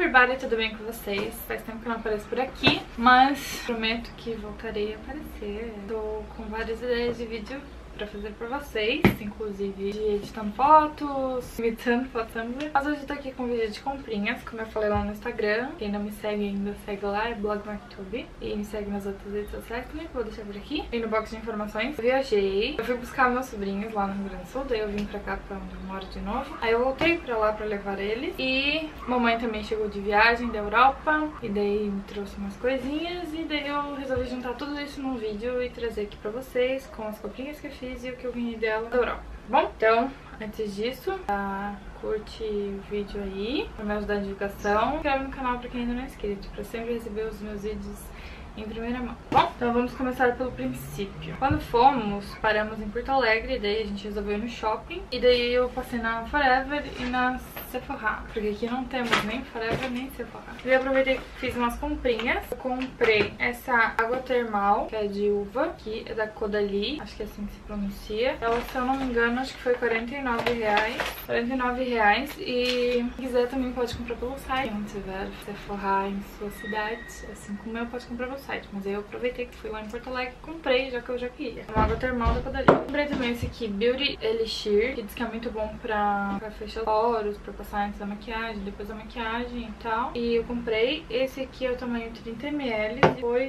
everybody, tudo bem com vocês? Faz tempo que eu não apareço por aqui, mas prometo que voltarei a aparecer. Tô com várias ideias de vídeo pra fazer pra vocês, inclusive de editando fotos, imitando foto Tumblr. Mas hoje eu tô aqui com um vídeo de comprinhas, como eu falei lá no Instagram. Quem não me segue ainda, segue lá, é blogmarktube. E me segue nas outras redes sociais também, que eu vou deixar por aqui. E no box de informações, eu viajei. Eu fui buscar meus sobrinhos lá no Rio Grande do Sul, daí eu vim pra cá, pra onde eu moro de novo. Aí eu voltei pra lá pra levar eles. E mamãe também chegou de viagem da Europa, e daí me trouxe umas coisinhas. E daí eu resolvi juntar tudo isso num vídeo e trazer aqui pra vocês, com as comprinhas que eu fiz e o que eu ganhei dela da Europa. Bom, então, antes disso, curte o vídeo aí pra me ajudar na divulgação. Se inscreve no canal pra quem ainda não é inscrito, pra sempre receber os meus vídeos em primeira mão. Bom, então vamos começar pelo princípio. Quando fomos, paramos em Porto Alegre, daí a gente resolveu ir no shopping. E daí eu passei na Forever e na Sephora, porque aqui não temos nem Forever nem Sephora. E eu aproveitei que fiz umas comprinhas. Eu comprei essa água termal, que é de uva, que é da Caudalie, acho que é assim que se pronuncia. Ela, se eu não me engano, acho que foi R$49. R$49. E se quiser também pode comprar pelo site. Quem tiver Sephora em sua cidade, assim como eu, pode comprar pelo site. Mas aí eu aproveitei que fui lá em Porto Alegre e comprei, já que eu já queria. Uma água termal da Caudalie. Comprei também esse aqui, Beauty Elixir, que diz que é muito bom pra fechar os poros, pra passar antes da maquiagem, depois da maquiagem e tal. E eu comprei. Esse aqui é o tamanho 30 ml e foi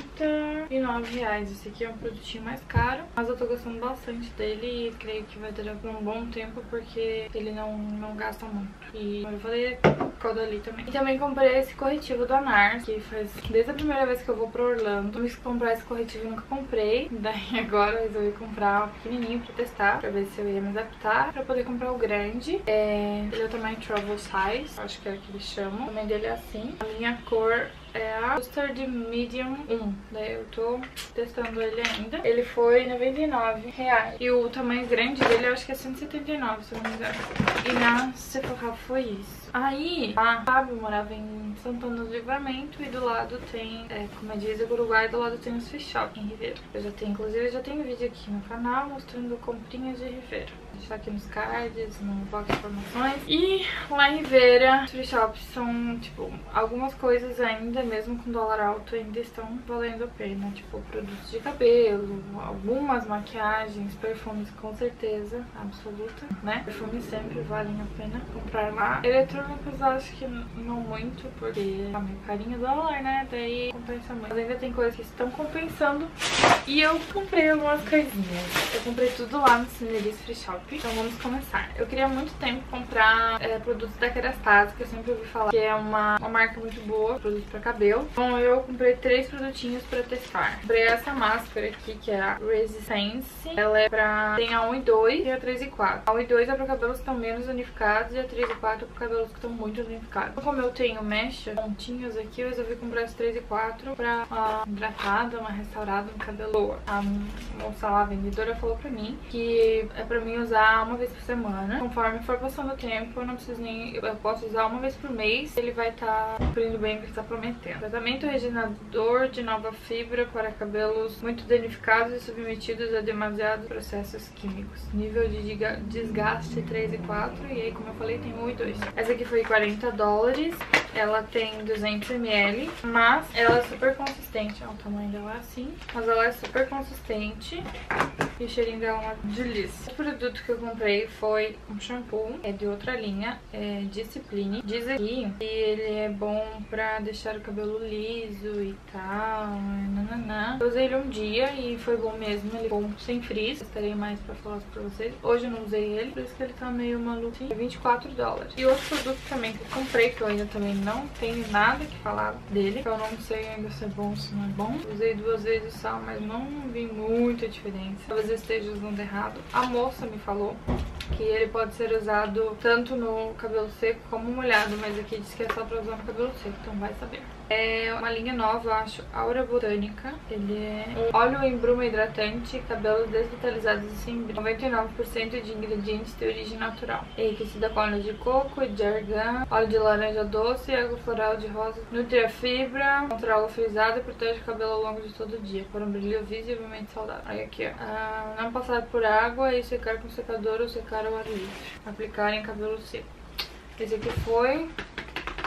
R$79. Esse aqui é um produtinho mais caro, mas eu tô gostando bastante dele e creio que vai durar por um bom tempo, porque ele não gasta muito. E como eu falei, Caudalie também. E também comprei esse corretivo da NARS, que faz desde a primeira vez que eu vou pra Orlando. Eu quis comprar esse corretivo e nunca comprei. Daí agora eu resolvi comprar o pequenininho pra testar, pra ver se eu ia me adaptar, pra poder comprar o grande. Ele é o tamanho Travel Size, acho que é o que eles chamam. O tamanho dele é assim. A minha cor é a Custard Medium 1. Daí eu tô testando ele ainda. Ele foi R$99. E o tamanho grande dele eu acho que é 179, se eu não me engano. E na Sephora foi isso. Aí, a Fábio morava em Santana do Livramento e do lado tem, como é diz, o Uruguai, do lado tem os Free Shop em Ribeira. Inclusive eu já tenho vídeo aqui no canal mostrando comprinhas de Ribeira. Vou deixar aqui nos cards, no box de informações. E lá em Ribeira, os Free Shops são, tipo, algumas coisas ainda, mesmo com dólar alto, ainda estão valendo a pena. Tipo, produtos de cabelo, algumas maquiagens, perfumes com certeza absoluta, né? Perfumes sempre valem a pena comprar lá. Eletrônicos acho que não muito, porque tá meio carinho o dólar, né? Daí compensa muito. Mas ainda tem coisas que estão compensando. E eu comprei algumas coisinhas. Eu comprei tudo lá no Cineris Free Shop. Então vamos começar. Eu queria há muito tempo comprar produtos da Kerastase, que eu sempre ouvi falar que é uma marca muito boa, produtos pra cabelo. Então eu comprei 3 produtinhos pra testar. Comprei essa máscara aqui, que é a Resistance. Ela é pra... tem a 1 e 2 e a 3 e 4. A 1 e 2 é pra cabelos que estão menos danificados e a 3 e 4 é pra cabelos que estão muito danificados. Como eu tenho mecha, pontinhos aqui, eu resolvi comprar as 3 e 4 pra uma hidratada, uma restaurada no cabelo boa. A moça lá, a vendedora, falou pra mim que é pra mim usar uma vez por semana. Conforme for passando o tempo, eu não preciso nem... eu posso usar uma vez por mês. Ele vai estar cumprindo bem o que ele está prometendo. Tratamento regenerador de nova fibra para cabelos muito danificados e submetidos a demasiados processos químicos. Nível de desgaste 3 e 4. E aí, como eu falei, tem 1 e 2. Essa aqui foi $40. Ela tem 200 ml, mas ela é super consistente. O tamanho dela é assim, mas ela é super consistente. E o cheirinho dela é uma delícia. O produto que eu comprei foi um shampoo, é de outra linha, é Discipline. Diz aqui que ele é bom pra deixar o cabelo liso e tal, nananã. Eu usei ele um dia e foi bom mesmo, ele é bom sem frizz. Estarei mais pra falar pra vocês. Hoje eu não usei ele, por isso que ele tá meio maluco. É $24. E outro produto também que eu comprei, que eu ainda também não tenho nada que falar dele, que eu não sei ainda se é bom ou se não é bom. Usei 2 vezes só, mas não vi muita diferença. Talvez eu esteja usando errado. A moça me falou que ele pode ser usado tanto no cabelo seco como molhado, mas aqui diz que é só pra usar no cabelo seco, então vai saber. É uma linha nova, eu acho, Aura Botânica. Ele é um óleo em bruma hidratante, cabelos desvitalizados e sem brilho. 99% de ingredientes de origem natural. É enriquecida com óleo de coco e de argan, óleo de laranja doce e água floral de rosa. Nutre a fibra, controla o frisado e protege o cabelo ao longo de todo o dia, para um brilho visivelmente saudável. Aí aqui, ó. Não passar por água e secar com secador ou secar ao ar livre. Aplicar em cabelo seco. Esse aqui foi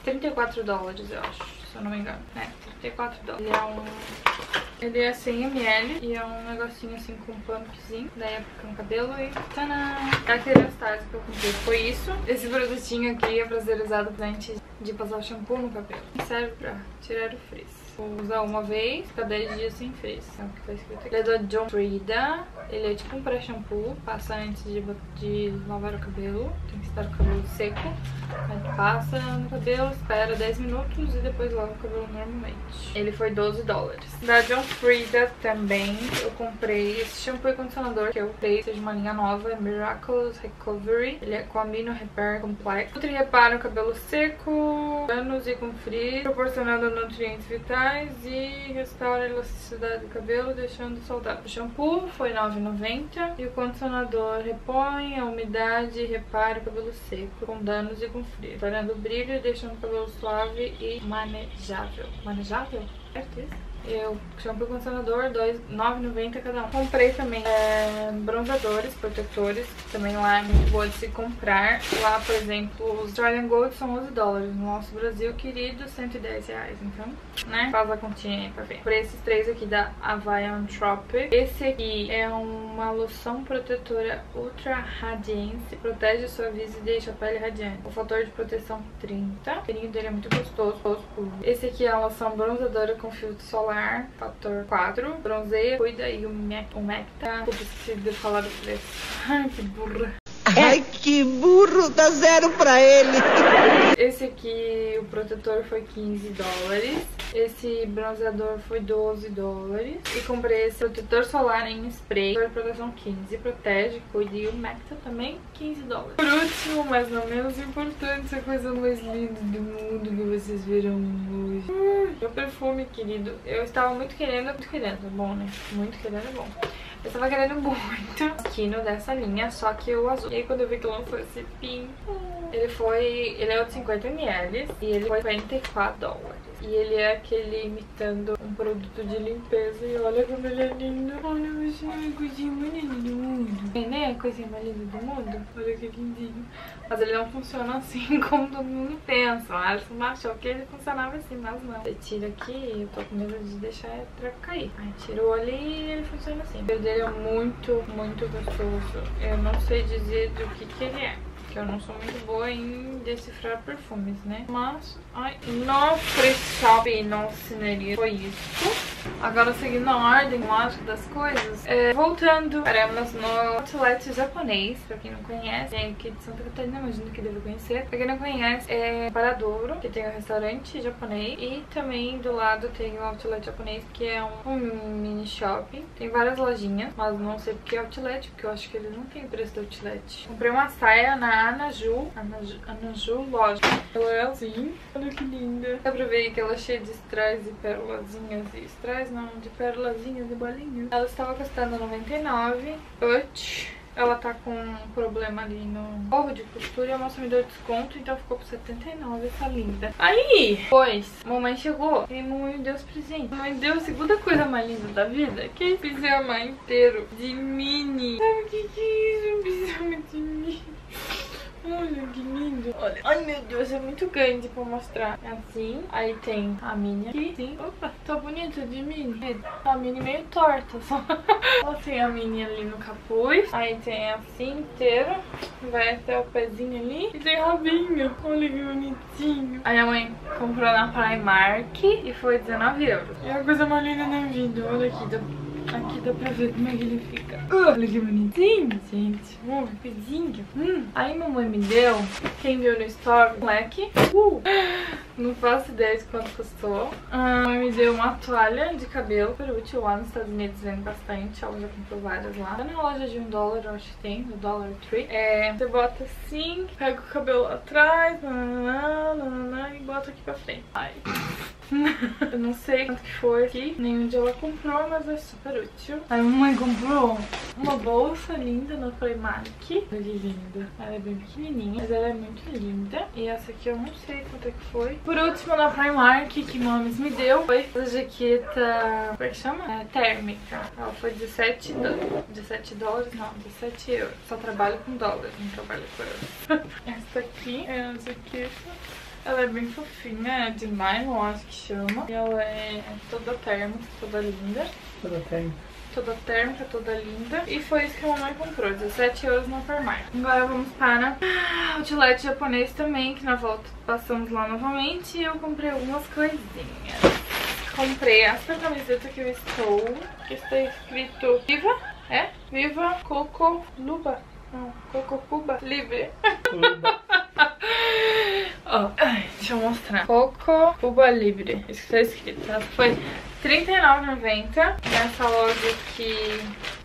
34 dólares, eu acho, se eu não me engano. 34 dólares. Ele é 100 ml e é um negocinho assim com um pumpzinho. Daí aplica no cabelo e tadã! A kerastase que eu comprei foi isso. Esse produtinho aqui é pra ser usado antes de passar o shampoo no cabelo. Serve pra tirar o frizz. Vou usar uma vez, fica 10 dias sem frizz. É o que tá escrito aqui. Ele é da John Frieda. Ele é tipo um pré-shampoo. Passa antes de lavar o cabelo. Tem que estar com o cabelo seco. Aí passa no cabelo, espera 10 minutos e depois lava o cabelo normalmente. Ele foi 12 dólares. Da John Frieda também eu comprei esse shampoo e condicionador que eu comprei, seja uma linha nova, é Miraculous Recovery. Ele é com Amino Repair Complex. Nutre e repara o cabelo seco, danos e com frizz, proporcionando nutrientes vitais e restaura a elasticidade do cabelo, deixando saudável. O shampoo foi R$ 9,90 e o condicionador repõe a umidade e repara o cabelo seco, com danos e com frizz, parando o brilho e deixando o cabelo suave e manejável. Manejável? Certo isso? Eu shampoo e condicionador, R$ 9,90 cada um. Comprei também bronzeadores, protetores, que também lá é muito boa de se comprar. Lá, por exemplo, os Australian Gold são 11 dólares. No nosso Brasil, querido, R$110. Então, né? Faz a continha aí pra ver. Por esses três aqui da Hawaiian Tropic. Esse aqui é uma loção protetora ultra radiance. Protege, suaviza e deixa a pele radiante. O fator de proteção 30. O cheirinho dele é muito gostoso. Esse aqui é a loção bronzeadora com filtro solar. Fator 4, bronzeia, cuida e umecta. Puta, esqueci de falar do preço. Ai, que burra. Ai, que burro, dá 0 pra ele. Esse aqui, o protetor foi 15 dólares. Esse bronzeador foi 12 dólares. E comprei esse protetor solar em spray. Proteção 15, protege, cuida e umecta também 15 dólares. Por último, mas não menos importante, a coisa mais linda do mundo que vocês viram hoje. Meu perfume, querido. Eu estava muito querendo, é bom, né? Muito querendo, é bom. Eu estava querendo muito Kino dessa linha, só que o azul. E aí quando eu vi que lançou esse pin, ele é o de 50 ml e ele foi 44 dólares. E ele é aquele imitando um produto de limpeza. E olha como ele é lindo. Olha, você é a coisinha mais linda do mundo. É, né? A coisinha mais linda do mundo. Olha que lindinho. Mas ele não funciona assim como todo mundo pensa. O Alisson achou que ele funcionava assim, mas não. Você tira aqui, eu tô com medo de deixar a treco cair. Aí tirou ali e ele funciona assim. O cheiro dele é muito, muito gostoso. Eu não sei dizer do que ele é. Eu não sou muito boa em decifrar perfumes, né? Mas, ai, no free shop, no cineria, foi isso. Agora, seguindo a ordem lógica das coisas, voltando, paramos no outlet japonês, pra quem não conhece. Tem aqui de Santa Catarina, imagino que deve conhecer. Pra quem não conhece, é Paradouro, que tem um restaurante japonês. E também do lado tem o outlet japonês, que é um mini shopping. Tem várias lojinhas, mas não sei porque é outlet, porque eu acho que eles não têm preço do outlet. Comprei uma saia na Anaju loja. Ela é assim, olha que linda. Dá pra ver que ela é cheia de strass e pérolazinhas. E strass não, de pérolazinhas e bolinhas. Ela estava custando R$99. Ela tá com um problema ali no forro de costura e a moça me deu desconto, então ficou por R$79, essa linda. Aí, pois, mamãe chegou e mamãe me deu os presentes. Mamãe deu a segunda coisa mais linda da vida, que é esse pijama inteiro de mini. Sabe o que é isso? Um pijama de mini. Olha que lindo. Olha. Ai, meu Deus, é muito grande pra mostrar. Assim. Aí tem a mini aqui. Sim. Opa, tá bonita de mini. A mini meio torta só. Ela tem a mini ali no capuz. Aí tem assim inteiro. Vai até o pezinho ali. E tem rabinho. Olha que bonitinho. Aí a mãe comprou na Primark e foi 19 euros. É a coisa mais linda da vida. Olha aqui, aqui dá pra ver como é que ele fica. Olha que bonitinho, gente. Que pezinho. Aí mamãe me deu, quem viu no story, um leque. Não faço ideia de quanto custou. Mamãe me deu uma toalha de cabelo super útil. Lá nos Estados Unidos vende bastante. Ela já comprou várias lá. Tá na loja de $1, eu acho que tem, no Dollar Tree. Você bota assim, pega o cabelo atrás, e bota aqui pra frente. Ai. Eu não sei quanto que foi aqui, nem onde ela comprou, mas é super útil. A mamãe comprou uma bolsa linda na Primark. Olha que linda. Ela é bem pequenininha, mas ela é muito linda. E essa aqui eu não sei quanto é que foi. Por último, na Primark, que Mames me deu, foi a jaqueta, como é que chama? Térmica. Ela foi 17 dólares, não, 17 euros. Só trabalho com dólares, não trabalho com euros. Essa aqui é a jaqueta. Ela é bem fofinha, é de nylon, acho que chama. E ela é toda térmica, toda linda. Toda térmica. Toda térmica, toda linda. E foi isso que a mamãe comprou, 17 € na Farmácia. Agora vamos para o outlet japonês também, que na volta passamos lá novamente. E eu comprei algumas coisinhas. Comprei essa camiseta que eu estou, que está escrito Viva, Viva Coco Luba. Não, Coco Cuba Libre. Ó, deixa eu mostrar. Coco Cuba Libre. Isso que está escrito. Essa foi R$39,90 nessa loja aqui,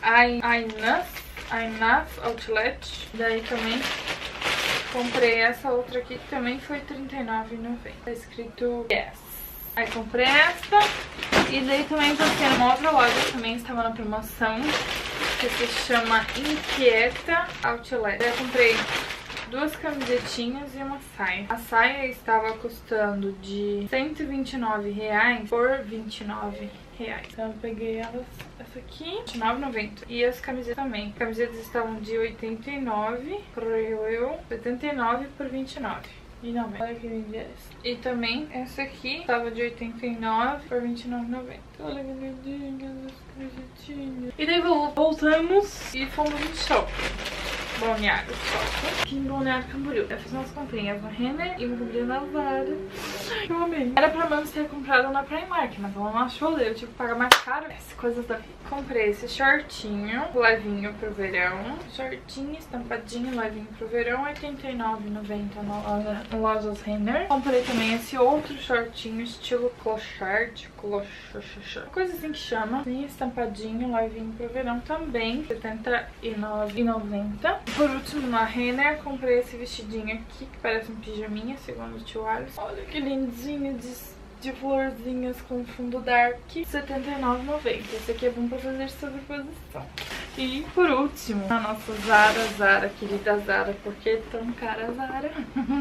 Ainas Outlet. Daí também comprei essa outra aqui que também foi R$39,90. Tá escrito Yes. Aí comprei essa. E daí também passei numa outra loja que também estava na promoção, que se chama Inquieta Outlet. Daí eu comprei duas camisetinhas e uma saia. A saia estava custando de R$129 por R$29. Então eu peguei elas, essa aqui, R$29,90. E as camisetas também. As camisetas estavam de R$89 por R$29,90. Olha que linda essa. E também essa aqui estava de R$89 por R$29,90. Olha que lindinha as camisetinhas. E daí voltamos e fomos no shopping. Balneário Shopping, aqui em Balneário Camboriú. Eu fiz umas comprinhas na Renner e uma comprinha na Zara. Eu amei. Era pra menos ter comprado na Primark, mas ela não achou, eu tive que pagar mais caro. Essas coisas da vida. Comprei esse shortinho levinho pro verão. Shortinho estampadinho levinho pro verão, R$89,90 na lojas Renner. Comprei também esse outro shortinho estilo clochard, coisa assim que chama. Sim, estampadinho levinho pro verão também, R$79,90. Por último, na Renner, comprei esse vestidinho aqui, que parece um pijaminha, segundo o tio Alisson. Olha que lindinho de florzinhas com fundo dark, R$79,90. Esse aqui é bom pra fazer sobreposição. E por último, a nossa Zara, querida Zara, porque é tão cara a Zara.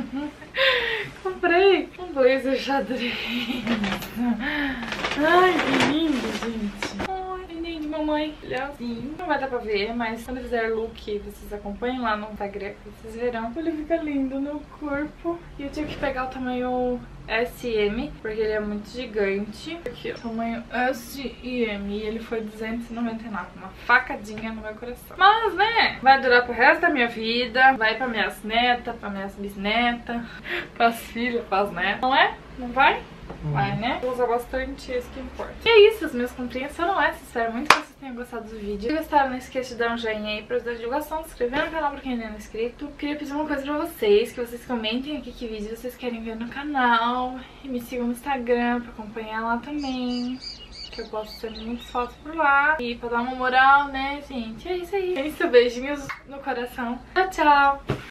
Comprei um blazer xadrez. Ai, que lindo, gente. De mamãe, assim, não vai dar pra ver, mas quando eu fizer look, vocês acompanhem lá no Instagram, vocês verão. Ele fica lindo no corpo. E eu tive que pegar o tamanho SM, porque ele é muito gigante. Aqui, ó, tamanho S e M, e ele foi R$299, uma facadinha no meu coração. Mas, né, vai durar pro resto da minha vida, vai pra minhas netas, pra minhas bisnetas, pras filhas, pras netas, não é? Não vai? Vai, né? Vou usar bastante, isso que importa. E é isso, as minhas comprinhas foram essas. Espero muito que vocês tenham gostado do vídeo. Se gostaram, não esqueça de dar um joinha aí pra ajudar a divulgação, se inscrever no canal pra quem ainda não é inscrito. Queria pedir uma coisa pra vocês, que vocês comentem aqui que vídeo vocês querem ver no canal. E me sigam no Instagram pra acompanhar lá também, que eu posto sempre muitas fotos por lá. E pra dar uma moral, né, gente? É isso aí. É isso, beijinhos no coração. Tchau, tchau!